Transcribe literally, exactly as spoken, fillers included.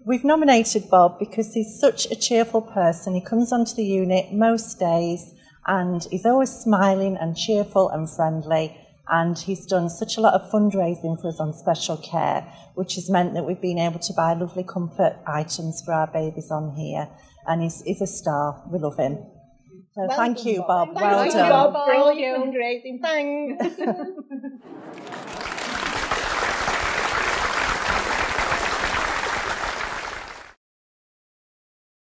we've nominated Bob because he's such a cheerful person. He comes onto the unit most days and he's always smiling and cheerful and friendly. And he's done such a lot of fundraising for us on special care, which has meant that we've been able to buy lovely comfort items for our babies on here. And he's, he's a star. We love him. So well thank you, Bob. Bob. Well thank done. You, Bob, for all your fundraising. Thanks.